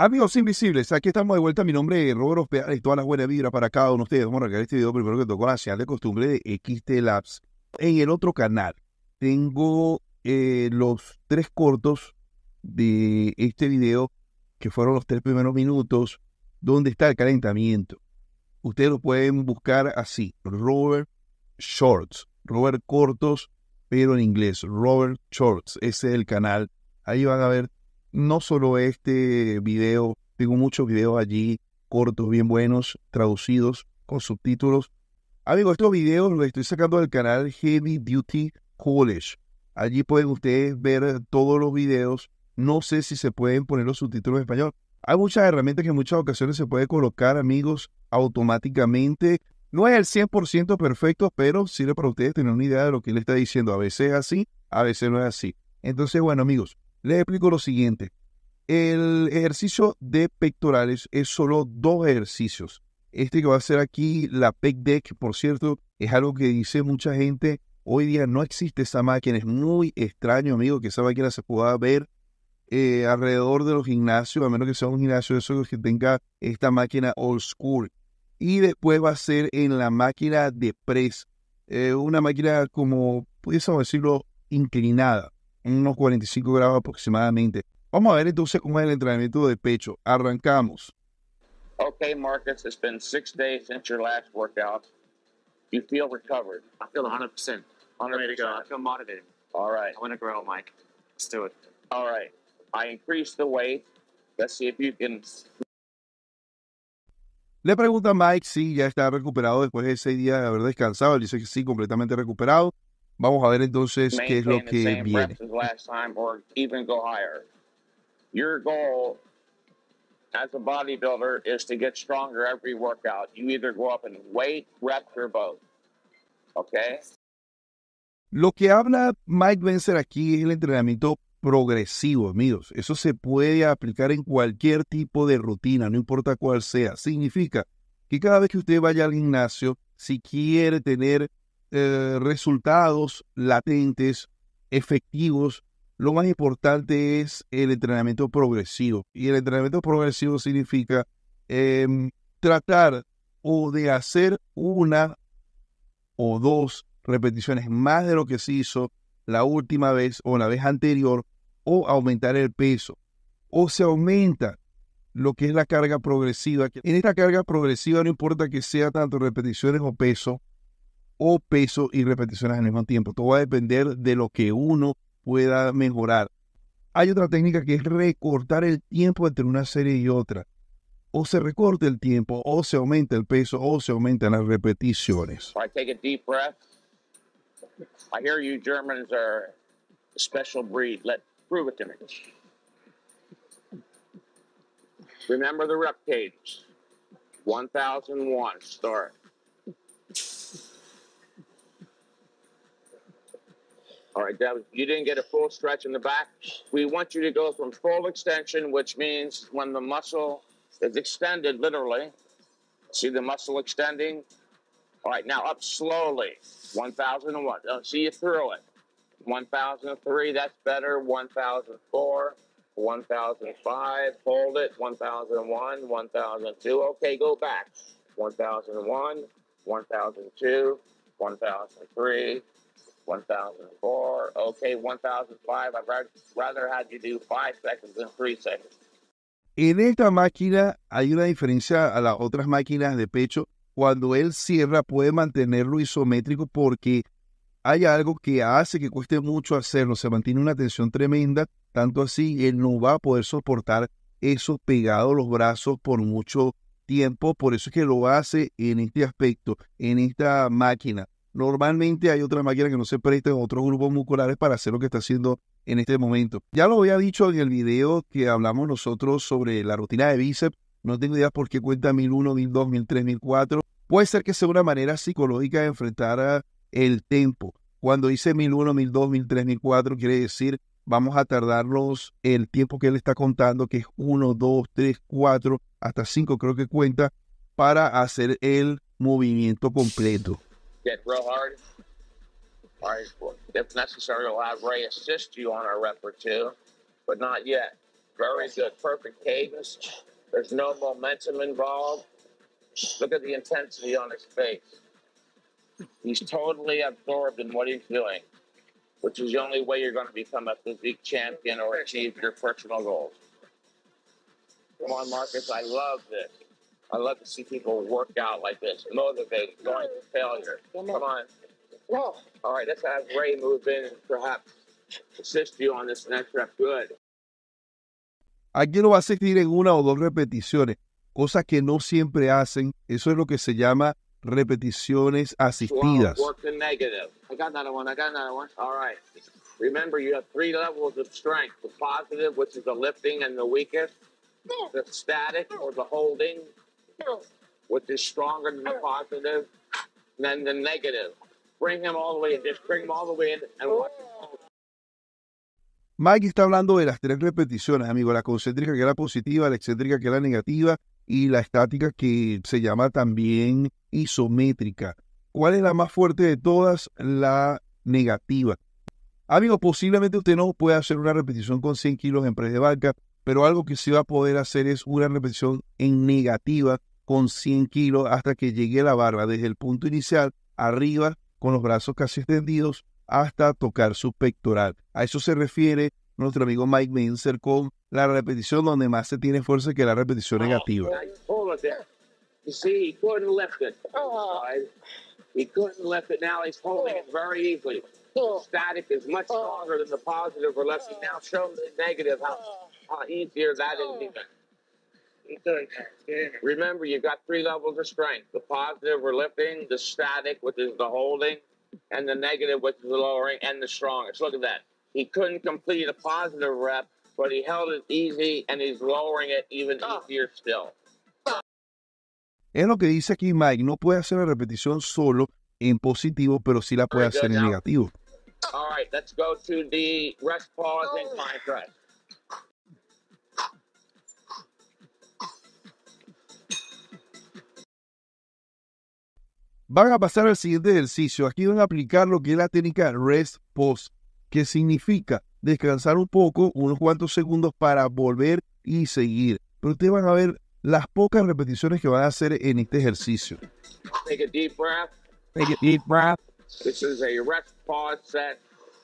Amigos invisibles, aquí estamos de vuelta. Mi nombre es Robert Ospea y todas las buenas vibras para cada uno de ustedes. Vamos a arrancar este video primero que tocó la señal de costumbre de XT Labs. En el otro canal tengo los 3 cortos de este video, que fueron los 3 primeros minutos, donde está el calentamiento. Ustedes lo pueden buscar así, Robert Shorts, Robert Cortos, pero en inglés, Robert Shorts, ese es el canal. Ahí van a ver no solo este video, tengo muchos videos allí, cortos, bien buenos, traducidos, con subtítulos. Amigos, estos videos los estoy sacando del canal Heavy Duty College. Allí pueden ustedes ver todos los videos. No sé si se pueden poner los subtítulos en español. Hay muchas herramientas que en muchas ocasiones se puede colocar, amigos, automáticamente. No es el 100% perfecto, pero sirve para ustedes tener una idea de lo que él está diciendo. A veces es así, a veces no es así. Entonces, bueno, amigos, les explico lo siguiente. El ejercicio de pectorales es solo 2 ejercicios. Este que va a hacer aquí, la pec deck, por cierto, es algo que dice mucha gente. Hoy día no existe esa máquina. Es muy extraño, amigo, que esa máquina se pueda ver alrededor de los gimnasios, a menos que sea un gimnasio de esos que tenga esta máquina old school. Y después va a ser en la máquina de press, una máquina como, pudiésemos decirlo, inclinada, en unos 45 grados aproximadamente. Vamos a ver entonces cómo es el entrenamiento de pecho. Arrancamos. Okay, Marcus, it's been 6 days since your last workout. You feel recovered? I feel 100%. I'm ready to go. I feel motivated. All right. I want to grow, Mike. Let's do it. All right. I increased the weight. Let's see if you can. Le pregunta a Mike si ya está recuperado después de 6 días de haber descansado. Él dice que sí, completamente recuperado. Vamos a ver entonces qué es lo Maintain the que same viene. reps as last time or even go higher. Your goal as a bodybuilder is to get stronger every workout. You either go up in weight, reps, or both. Okay? Lo que habla Mike Benzer aquí es el entrenamiento progresivo, amigos. Eso se puede aplicar en cualquier tipo de rutina, no importa cuál sea. Significa que cada vez que usted vaya al gimnasio, si quiere tener resultados latentes, efectivos, lo más importante es el entrenamiento progresivo. Y el entrenamiento progresivo significa tratar o de hacer 1 o 2 repeticiones más de lo que se hizo la última vez o la vez anterior, o aumentar el peso, o se aumenta lo que es la carga progresiva. En esta carga progresiva no importa que sea tanto repeticiones o peso y repeticiones al mismo tiempo. Todo va a depender de lo que uno pueda mejorar. Hay otra técnica que es recortar el tiempo entre una serie y otra. O se recorta el tiempo, o se aumenta el peso, o se aumentan las repeticiones. All right, take a deep breath. I hear you Germans are a special breed. Prove it to me. Remember the rep cadence. 1001, start. All right, Deb, you didn't get a full stretch in the back. We want you to go from full extension, which means when the muscle is extended, literally. See the muscle extending? All right, now up slowly. 1001. See you through it. 1003, that's better. 1004, 1005, hold it. 1001, 1002. Okay, go back. 1001, 1002, 1003, 1004. Okay, 1005. I'd rather have you do 5 seconds than 3 seconds. En esta máquina hay una diferencia a las otras máquinas de pecho. Cuando él cierra puede mantenerlo isométrico porque hay algo que hace que cueste mucho hacerlo. Se mantiene una tensión tremenda, tanto así él no va a poder soportar eso pegado a los brazos por mucho tiempo. Por eso es que lo hace en este aspecto, en esta máquina. Normalmente hay otra máquina que no se presta en otros grupos musculares para hacer lo que está haciendo en este momento. Ya lo había dicho en el video que hablamos nosotros sobre la rutina de bíceps. No tengo idea por qué cuenta 1001, 1002, 1003, 1004. Puede ser que sea una manera psicológica de enfrentar el tempo. Cuando dice 1001, 1002, 1003, 1004, quiere decir vamos a tardarnos el tiempo que él está contando, que es 1, 2, 3, 4, hasta 5 creo que cuenta, para hacer el movimiento completo. Get real hard. All right, well, if necessary, we'll have Ray assist you on a rep or two, but not yet. Very good. Perfect cadence. There's no momentum involved. Look at the intensity on his face. He's totally absorbed in what he's doing, which is the only way you're going to become a physique champion or achieve your personal goals. Come on, Marcus. I love this. I love to see people work out like this, motivated, going to failure. Come on. All right, let's have Ray move in and perhaps assist you on this next rep. Good. Aquí lo va a asistir en una o dos repeticiones, cosas que no siempre hacen. Eso es lo que se llama repeticiones asistidas. Work the negative. I got another one. All right. Remember, you have 3 levels of strength. The positive, which is the lifting and the weakest. The static, or the holding, which is stronger than the positive. And then the negative. Bring him all the way in. Just bring him all the way in and watch him. Mike está hablando de las 3 repeticiones, amigo. La concéntrica, que es la positiva, la excéntrica, que es la negativa, y la estática, que se llama también isométrica. ¿Cuál es la más fuerte de todas? La negativa. Amigo, posiblemente usted no pueda hacer una repetición con 100 kilos en press de banca, pero algo que sí va a poder hacer es una repetición en negativa con 100 kilos hasta que llegue a la barra, desde el punto inicial, arriba, con los brazos casi extendidos, hasta tocar su pectoral. A eso se refiere nuestro amigo Mike Mentzer con la repetición donde más se tiene fuerza, que la repetición negativa. You see, he couldn't lift it. He couldn't lift it. Now he's holding it very easily. Static is much stronger than the positive or lifting. Now show him the negative, how easier that is even. Remember, you've got 3 levels of strength. The positive or lifting, the static, which is the holding, and the negative, which is the lowering, and the strongest. Look at that. He couldn't complete a positive rep, but he held it easy, and he's lowering it even easier still. Es lo que dice aquí Mike. No puede hacer la repetición solo en positivo, pero sí la puede hacer en negativo. All right, let's go to the rest pause incline press. Van a pasar al siguiente ejercicio. Aquí van a aplicar lo que es la técnica rest pause, que significa descansar un poco, unos cuantos segundos para volver y seguir. Pero ustedes van a ver las pocas repeticiones que van a hacer en este ejercicio. Take a deep breath. Take a deep breath. This is a rest pause set,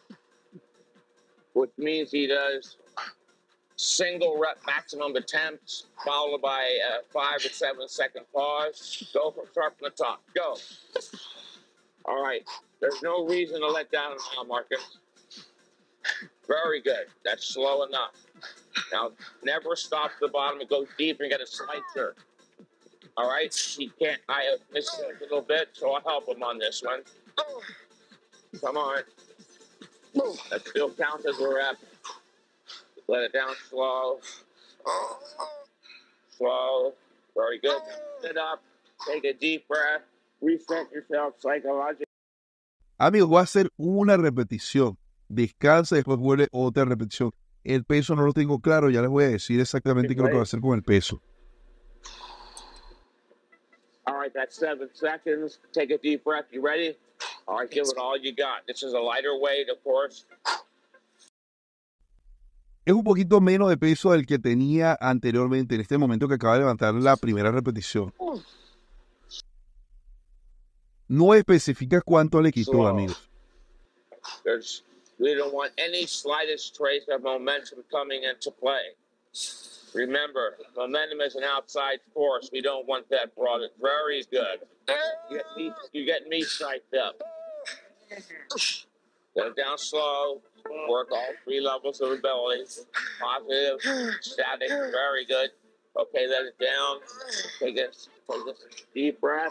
which means he does single rep maximum attempts, followed by a 5 or 7 second pause. Go start from the top. Go. All right. There's no reason to let down now, Marcus. Very good. That's slow enough. Now, never stop at the bottom and go deep and get a slicer. All right? He can't. I have missed it a little bit, so I'll help him on this one. Come on. That still counts as a rep. Let it down slow. Slow. Very good. Sit up. Take a deep breath. Reset yourself psychologically. Amigos, voy a hacer una repetición. Descansa y después vuelve otra repetición. El peso no lo tengo claro. Ya les voy a decir exactamente qué es lo que voy a hacer con el peso. All right, that's 7 seconds. Take a deep breath. You ready? All right, give it all you got. This is a lighter weight, of course. Es un poquito menos de peso del que tenía anteriormente, en este momento que acaba de levantar la primera repetición. No especifica cuánto le quitó, amigos. We don't want any slightest trace of momentum coming into play. Remember, momentum is an outside force. We don't want that brought in. Very good. You get me psyched up. Get it down slow. Work all 3 levels of ability. Positive, static, very good. Okay, let it down. Take a deep breath.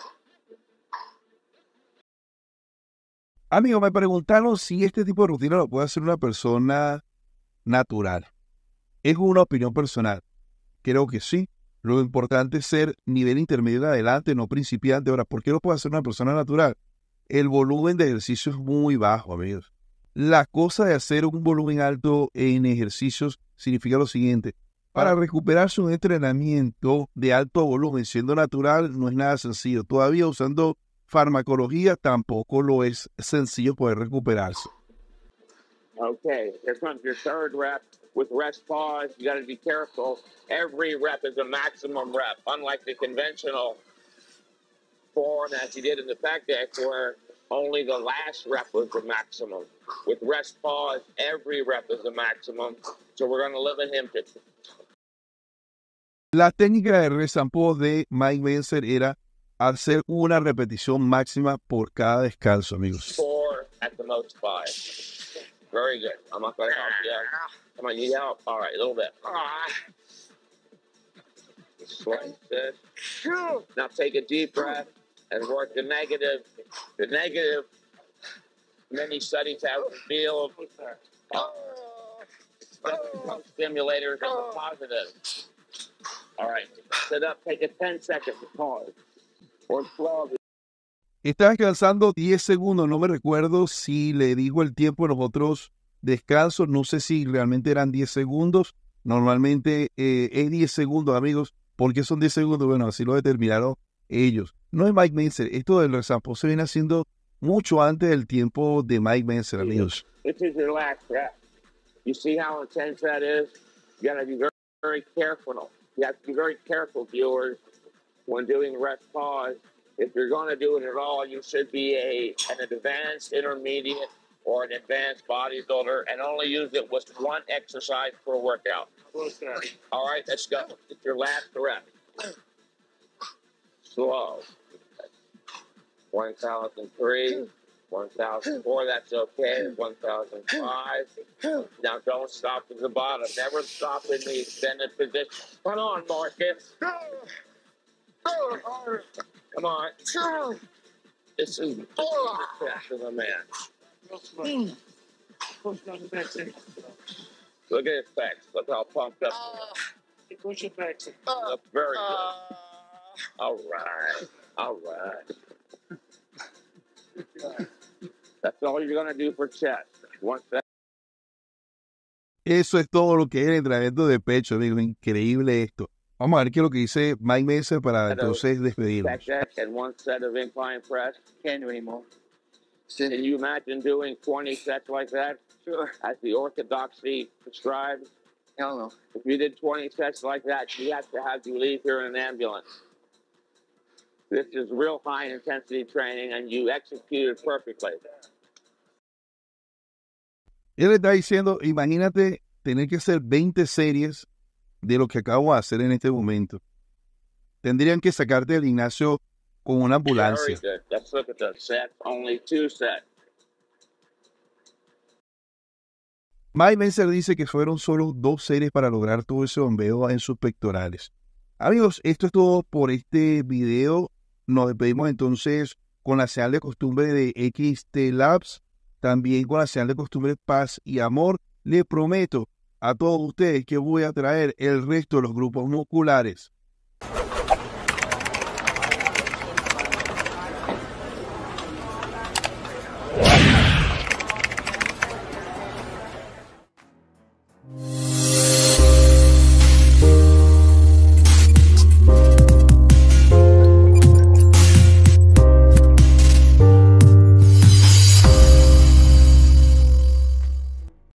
Amigo, me preguntaron si este tipo de rutina lo puede hacer una persona natural. Es una opinión personal. Creo que sí. Lo importante es ser nivel intermedio de adelante, no principiante. Ahora, ¿por qué lo puede hacer una persona natural? El volumen de ejercicio es muy bajo, amigos. La cosa de hacer un volumen alto en ejercicios significa lo siguiente. Para recuperarse un entrenamiento de alto volumen siendo natural no es nada sencillo. Todavía usando farmacología tampoco lo es sencillo poder recuperarse. Okay, here comes your third rep with rest pause. You got to be careful. Every rep is a maximum rep, unlike the conventional form as you did in the back deck, where only the last rep was the maximum. With rest pause, every rep is the maximum. So we're going to limit him to La técnica de rest and pause de Mike Mentzer era hacer una repetición máxima por cada descanso, amigos. 4, at the most 5. Very good. I'm not going to help you. Come on, you help. All right, a little bit. Slice it. Now take a deep breath and work the negative. The negative, many studies have revealed stimulators and the positive. All right, sit up, take a 10-second pause. Or 12. Está descansando 10 segundos, no me recuerdo si le digo el tiempo en los otros descansos, no sé si realmente eran 10 segundos, normalmente es 10 segundos, amigos. ¿Por qué son 10 segundos? Bueno, así lo determinaron ellos. No es Mike Mentzer, esto del rest and pause se viene haciendo mucho antes del tiempo de Mike Mentzer, amigos. This is your last rep. You see how intense that is? You got to be very, very careful. You have to be very careful, viewers, when doing rest pause. If you're going to do it at all, you should be an advanced intermediate or an advanced bodybuilder and only use it with one exercise per workout. All right, let's go. It's your last rep. Slow. 1,003, 1,004, that's okay. 1,005. Now don't stop at the bottom. Never stop in the extended position. Come on, Marcus. Come on. This is the test of the man. Look at his pecs. Look how pumped up. Push your pecs. Look very good. All right. All right. That's all you're going to do for chest. Once that. Eso es todo lo que es el entrenamiento de pecho, amigo. Increíble esto. Vamos a ver qué es lo que dice Mike Mentzer para entonces despedirnos. And one set of incline press. Can't do anymore. Can you imagine doing 20 sets like that? Sure. As the orthodoxy prescribes? Hell no. If you did 20 sets like that, you have to have you leave here in an ambulance. This is real high intensity training and you execute it perfectly. Él está diciendo, imagínate tener que hacer 20 series de lo que acabo de hacer en este momento. Tendrían que sacarte del gimnasio con una ambulancia. Very good. Let's look at the set. Only 2 sets. Mike Mentzer dice que fueron solo 2 series para lograr todo ese bombeo en sus pectorales. Amigos, esto es todo por este video. Nos despedimos entonces con la señal de costumbre de XT Labs, también con la señal de costumbre Paz y Amor. Les prometo a todos ustedes que voy a traer el resto de los grupos musculares